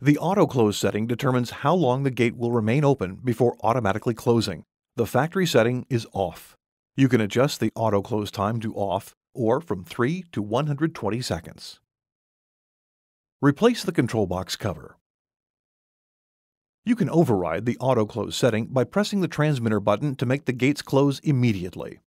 The auto-close setting determines how long the gate will remain open before automatically closing. The factory setting is off. You can adjust the auto-close time to off or from 3 to 120 seconds. Replace the control box cover. You can override the auto-close setting by pressing the transmitter button to make the gates close immediately.